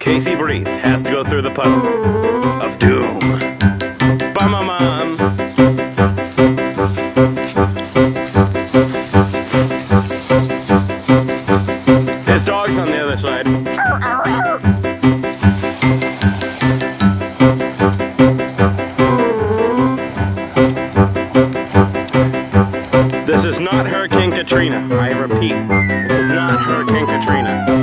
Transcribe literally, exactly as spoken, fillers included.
Casey breathes, has to go through the puddle of doom. Bum-a-mum. His dog's on the other side. This is not Hurricane Katrina. I repeat, this is not Hurricane Katrina.